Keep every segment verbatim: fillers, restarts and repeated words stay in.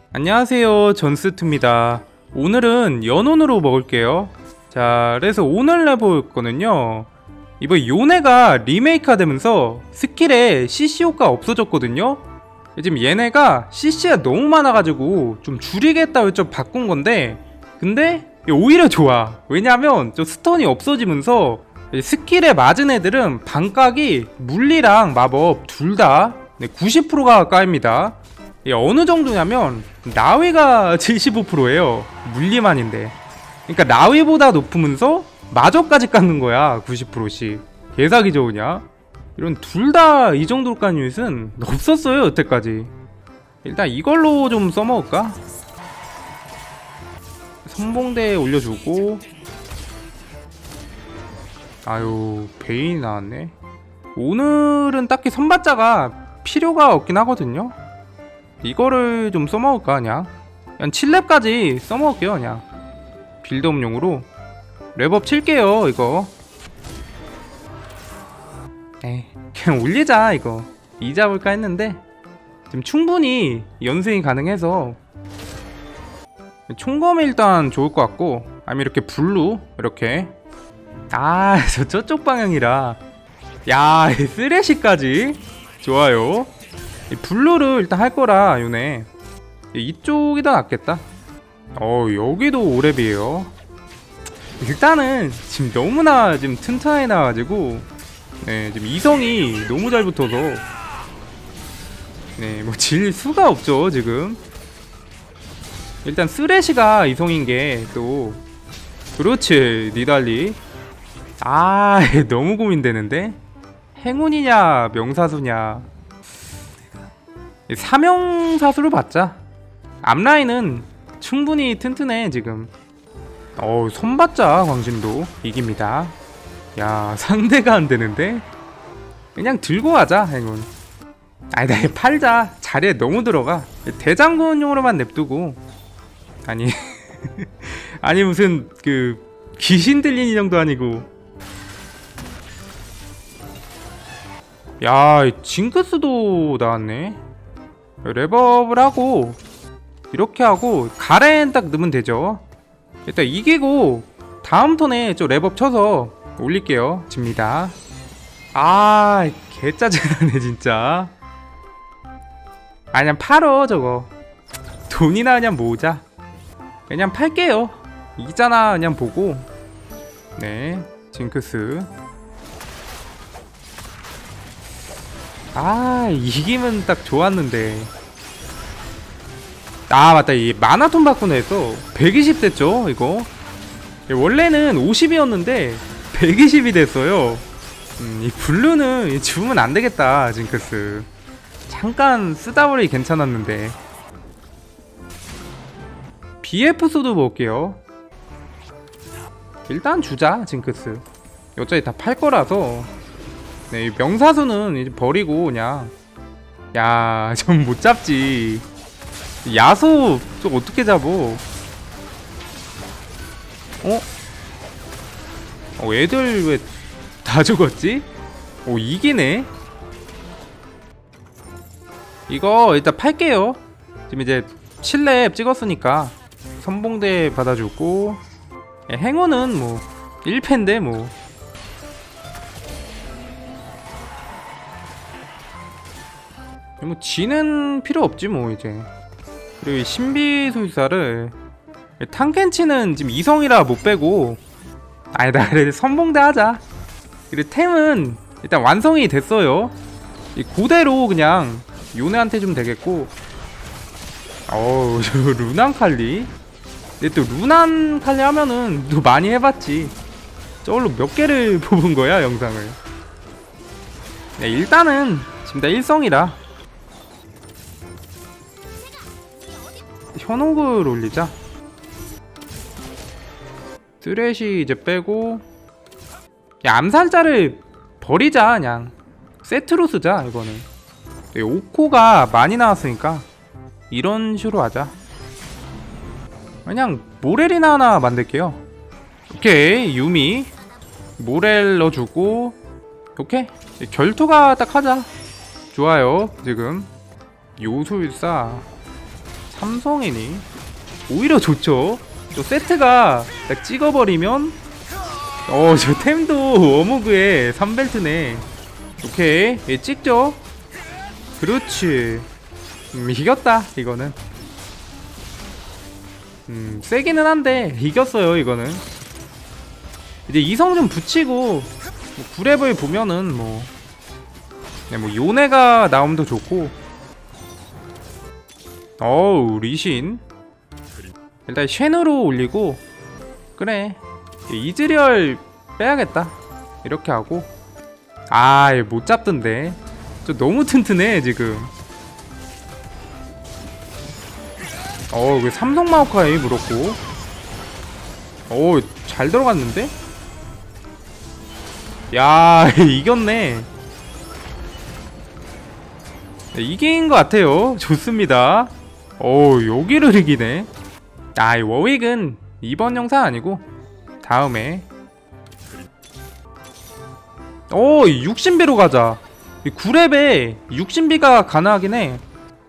안녕하세요, 전스트입니다. 오늘은 연온으로 먹을게요. 자, 그래서 오늘 해볼 거는요, 이번 요네가 리메이크가 되면서 스킬에 씨씨 효과 없어졌거든요. 지금 얘네가 씨씨가 너무 많아가지고 좀 줄이겠다고 좀 바꾼 건데, 근데 오히려 좋아. 왜냐면 저 스턴이 없어지면서 스킬에 맞은 애들은 반각이 물리랑 마법 둘 다 구십 퍼센트가 까입니다. 어느 정도냐면 나위가 칠십오 퍼센트예요. 물리만인데. 그러니까 나위보다 높으면서 마저까지 깎는 거야. 구십 퍼센트씩. 개사기 좋으냐? 이런 둘 다 이 정도로 깐 유닛은 없었어요, 여태까지. 일단 이걸로 좀 써먹을까? 선봉대에 올려주고. 아유, 베인이 나왔네. 오늘은 딱히 선발자가 필요가 없긴 하거든요. 이거를 좀 써먹을까 그냥 그냥 칠 렙까지 써먹을게요. 그냥 빌드업용으로 랩업 칠게요. 이거 에이 그냥 올리자. 이거 이 잡을까 했는데 지금 충분히 연승이 가능해서 총검이 일단 좋을 것 같고, 아니면 이렇게 블루 이렇게. 아 저 저쪽 방향이라. 야 쓰레쉬까지 좋아요. 이 블루를 일단 할 거라 요네 이쪽이 더 낫겠다. 어 여기도 오랩이에요. 일단은 지금 너무나 지금 튼튼하게 나와가지고 네 지금 이성이 너무 잘 붙어서 네 뭐 질 수가 없죠 지금. 일단 쓰레쉬가 이성인 게 또 그렇지. 니달리. 아 너무 고민되는데 행운이냐 명사수냐. 사명사수로 받자. 앞라인은 충분히 튼튼해 지금. 어우 손받자. 광신도 이깁니다. 야 상대가 안되는데 그냥 들고 가자. 행운. 아니 나 팔자. 자리에 너무 들어가. 대장군용으로만 냅두고. 아니 아니 무슨 그 귀신 들린 인형도 아니고. 야 징크스도 나왔네. 랩업을 하고 이렇게 하고 가렌 딱 넣으면 되죠. 일단 이기고 다음 턴에 저 랩업 쳐서 올릴게요. 집니다. 아 개짜증나네 진짜. 아 그냥 팔어 저거. 돈이나 그냥 모으자. 그냥 팔게요. 이기잖아 그냥 보고. 네 징크스. 아 이기면 딱 좋았는데. 아 맞다. 이 마나톤 바꾸나 해서 백이십 됐죠 이거. 원래는 오십이었는데 백이십이 됐어요. 음, 이 블루는 주면 안되겠다. 징크스 잠깐 쓰다보니 괜찮았는데. 비에프소도 먹을게요. 일단 주자. 징크스 어차피 다 팔거라서. 네, 명사수는 이제 버리고 그냥. 야, 좀 못 잡지. 야수 좀 어떻게 잡어? 어? 어, 애들 왜 다 죽었지? 오, 이기네. 이거 일단 팔게요. 지금 이제 칠 렙 찍었으니까 선봉대 받아주고. 행운은 뭐 일 패인데 뭐. 뭐 지는 필요 없지 뭐 이제. 그리고 신비술사를 탕켄치는 지금 이성이라 못 빼고. 아니다 그래 선봉대 하자. 그리고 템은 일단 완성이 됐어요. 그대로 그냥 요네한테 좀 되겠고. 어우 루난칼리. 근데 또 루난칼리 하면은 또 많이 해봤지. 저걸로 몇 개를 뽑은 거야 영상을. 네, 일단은 지금 다 일성이라 현혹을 올리자. 쓰레쉬 이제 빼고. 야, 암살자를 버리자. 그냥 세트로 쓰자 이거는. 오코가 많이 나왔으니까 이런 식으로 하자. 그냥 모렐이나 하나 만들게요. 오케이 유미 모렐 넣어주고. 오케이 결투가 딱 하자. 좋아요. 지금 요술사 삼성이니 오히려 좋죠. 저 세트가 딱 찍어버리면 어 저 템도 워무그에 삼 벨트네. 오케이 얘 찍죠. 그렇지. 음, 이겼다 이거는. 음 세기는 한데 이겼어요 이거는. 이제 이성 좀 붙이고 뭐 구랩을 보면은 뭐 그냥 뭐 요네가 나오면 더 좋고. 어우 리신 일단 쉔으로 올리고. 그래 이즈리얼 빼야겠다 이렇게 하고. 아 못 잡던데. 저 너무 튼튼해 지금. 어 왜 삼성 마오카이 물었고. 어 잘 들어갔는데? 야 이겼네. 이긴 것 같아요. 좋습니다. 오 여기를 이기네. 아 이 워윅은 이번 영상 아니고 다음에. 오 육신비로 가자. 이 구랩에 육신비가 가능하긴 해.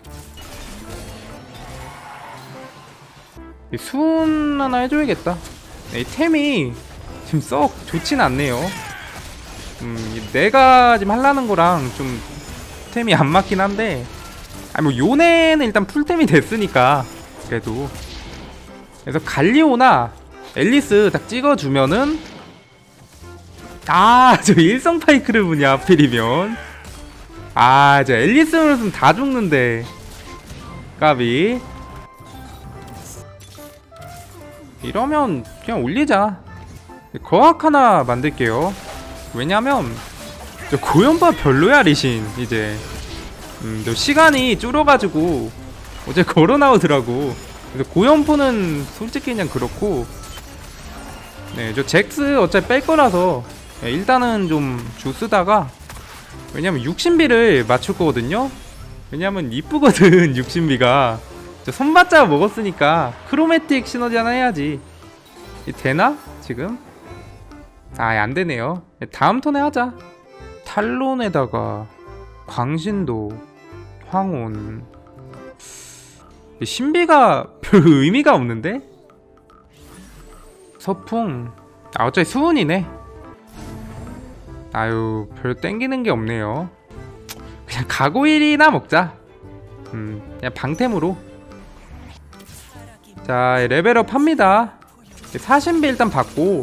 수은 하나 해줘야겠다. 이 템이 지금 썩 좋진 않네요. 음 내가 지금 하려는 거랑 좀 템이 안 맞긴 한데. 아니 뭐 요네는 일단 풀템이 됐으니까 그래도. 그래서 갈리오나 앨리스 딱 찍어주면은. 아 저 일성 파이크를 보냐 하필이면. 아 저 앨리스는 다 죽는데 까비. 이러면 그냥 올리자. 거학 하나 만들게요. 왜냐면 저 고연파 별로야 리신 이제. 음, 저 시간이 줄어가지고 어제 걸어 나오더라고. 그래서 고연포는 솔직히 그냥 그렇고. 네, 저 잭스 어차피 뺄 거라서 네, 일단은 좀 주 쓰다가. 왜냐면 육신비를 맞출 거거든요. 왜냐면 이쁘거든 육신비가. 저 손바짝 먹었으니까 크로매틱 시너지 하나 해야지. 되나? 지금? 아 안되네요. 다음 턴에 하자. 탈론에다가 광신도 황혼. 신비가 별 의미가 없는데? 서풍. 아 어차피 수은이네. 아유 별 땡기는 게 없네요. 그냥 가고일이나 먹자. 음 그냥 방템으로. 자 레벨업 합니다. 사신비 일단 받고.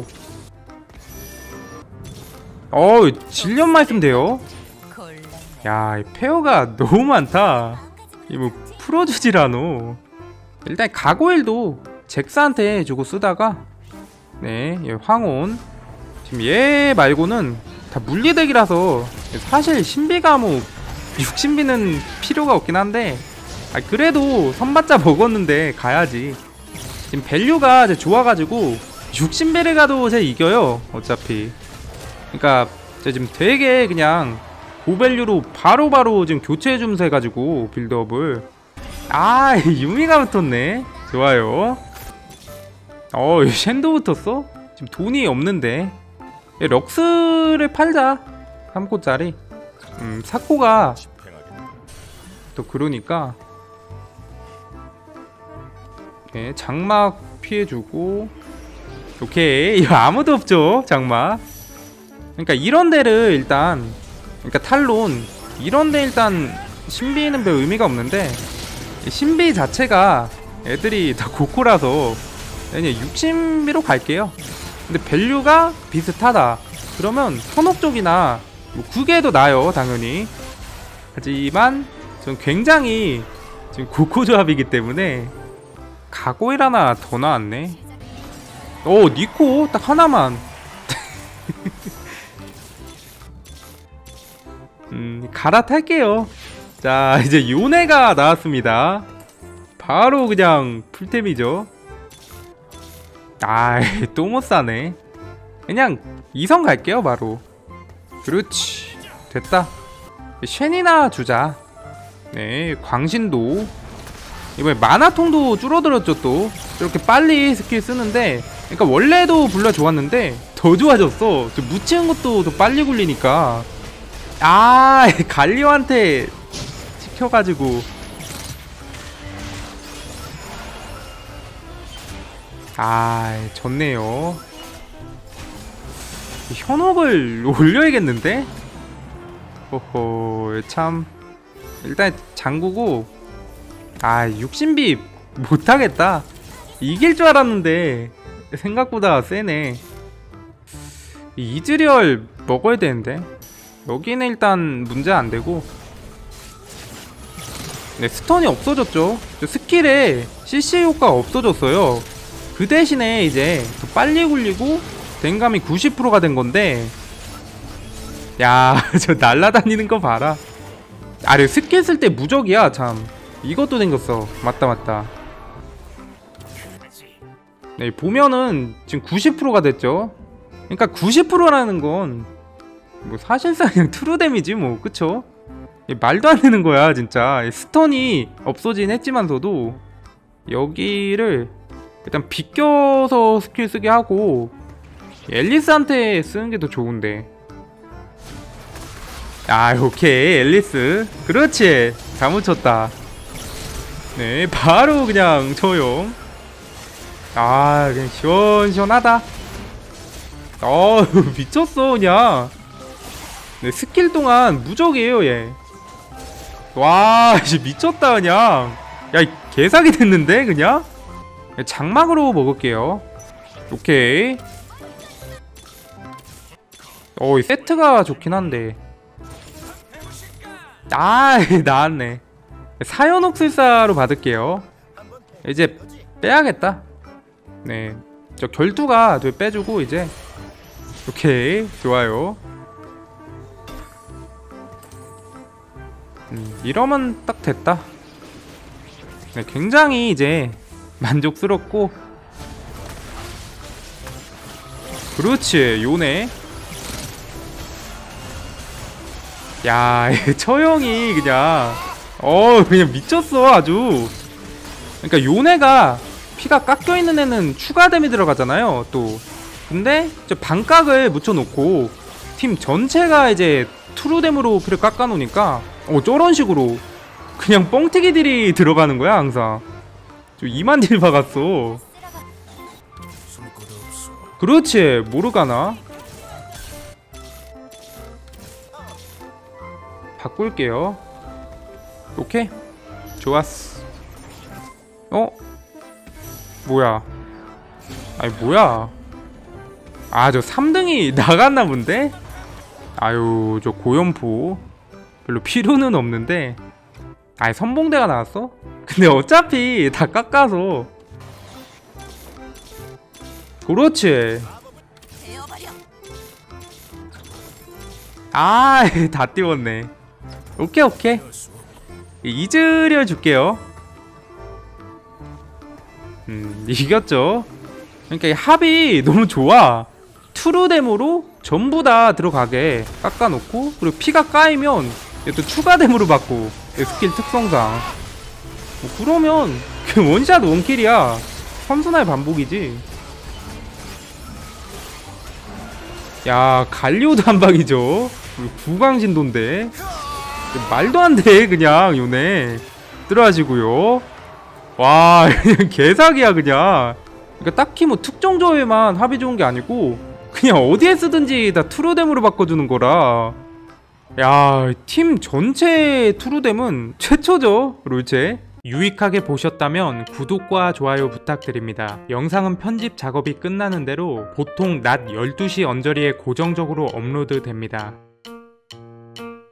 어우 질련만 있으면 돼요. 야 이 페어가 너무 많다. 이 뭐 풀어주지라노. 일단 가고일도 잭스한테 주고 쓰다가. 네 얘 황혼. 지금 얘 말고는 다 물리덱이라서 사실 신비가 뭐 육신비는 필요가 없긴 한데. 아 그래도 선받자 먹었는데 가야지. 지금 밸류가 이제 좋아가지고 육신비를 가도 제 이겨요 어차피. 그니까 지금 되게 그냥 고밸류로 바로바로 바로 지금 교체해주면서 해가지고 빌드업을. 아 유미가 붙었네. 좋아요. 어 쉔도 붙었어? 지금 돈이 없는데. 럭스를 팔자. 삼 코짜리. 음 사코가 또 그러니까. 오케이 장막 피해주고. 오케이 이거 아무도 없죠 장막. 그러니까 이런 데를 일단. 그러니까 탈론 이런 데 일단 신비는 별 의미가 없는데. 신비 자체가 애들이 다 고코라서 그냥 육신비로 갈게요. 근데 밸류가 비슷하다 그러면 현혹 쪽이나 뭐 구개도 나요 당연히. 하지만 전 굉장히 지금 고코 조합이기 때문에 가고일 하나 더 나왔네. 오 니코 딱 하나만. 음 갈아탈게요. 자 이제 요네가 나왔습니다. 바로 그냥 풀템이죠. 아 또 못사네. 그냥 이성 갈게요 바로. 그렇지 됐다. 쉔이나 주자. 네 광신도. 이번에 마나통도 줄어들었죠 또. 이렇게 빨리 스킬 쓰는데. 그러니까 원래도 불러 좋았는데 더 좋아졌어. 저 묻히는 것도 더 빨리 굴리니까. 아 갈리오한테 찍혀가지고. 아, 좋네요. 현혹을 올려야겠는데? 호호, 참. 일단 장구고. 아, 육신비 못하겠다. 이길 줄 알았는데 생각보다 세네. 이즈리얼 먹어야 되는데. 여기는 일단 문제 안 되고. 네, 스턴이 없어졌죠. 저 스킬에 씨씨 효과가 없어졌어요. 그 대신에 이제 더 빨리 굴리고 댕감이 구십 퍼센트가 된 건데. 야, 저 날라다니는 거 봐라. 아래 스킬 쓸 때 무적이야, 참. 이것도 생겼어. 맞다, 맞다. 네, 보면은 지금 구십 퍼센트가 됐죠. 그러니까 구십 퍼센트라는 건 뭐 사실상 그냥 트루 데미지 뭐, 그쵸? 말도 안 되는 거야, 진짜. 스턴이 없어진 했지만서도 여기를 일단 비껴서 스킬 쓰게 하고 앨리스한테 쓰는 게 더 좋은데. 아, 오케이. 앨리스. 그렇지. 잘 묻혔다. 네, 바로 그냥 처용. 아, 그냥 시원시원하다. 어, 미쳤어 그냥. 네, 스킬 동안 무적이에요 얘. 와, 미쳤다 그냥. 야, 개사기 됐는데 그냥. 장막으로 먹을게요. 오케이. 어, 이 세트가 좋긴 한데. 아, 나왔네. 사연옥술사로 받을게요. 이제 빼야겠다. 네, 저 결투가 돼 빼주고 이제. 오케이, 좋아요. 음, 이러면 딱 됐다. 네, 굉장히 이제 만족스럽고. 그렇지, 요네. 야, 처형이 그냥 어 그냥 미쳤어 아주. 그러니까 요네가 피가 깎여있는 애는 추가 데미 들어가잖아요 또. 근데 저 반각을 묻혀놓고 팀 전체가 이제 트루뎀으로 피를 깎아놓으니까 어 저런 식으로 그냥 뻥튀기 딜이 들어가는 거야 항상. 저 이만 딜 박았어. 그렇지, 모르가나. 바꿀게요. 오케이, 좋았어. 어? 뭐야? 아니 뭐야? 아, 저 삼 등이 나갔나 본데? 아유, 저 고연포 별로 필요는 없는데. 아니, 선봉대가 나왔어? 근데 어차피 다 깎아서. 그렇지. 아, 다 띄웠네. 오케이, 오케이. 이즈리얼 줄게요. 음, 이겼죠. 그러니까 이 합이 너무 좋아. 트루뎀으로 전부 다 들어가게 깎아놓고, 그리고 피가 까이면 또 추가뎀으로 받고, 스킬 특성상. 뭐 그러면 그 원샷 원킬이야. 선순환의 반복이지. 야, 갈리오도 한 방이죠. 구강진도인데 말도 안 돼 그냥. 요네 들어가시고요. 와, 그냥 개사기야 그냥. 그러니까 딱히 뭐 특정 조회만 합이 좋은 게 아니고 그냥 어디에 쓰든지 다 트루뎀으로 바꿔주는 거라. 야, 팀 전체 트루뎀은 최초죠 롤체. 유익하게 보셨다면 구독과 좋아요 부탁드립니다. 영상은 편집 작업이 끝나는 대로 보통 낮 열두 시 언저리에 고정적으로 업로드 됩니다.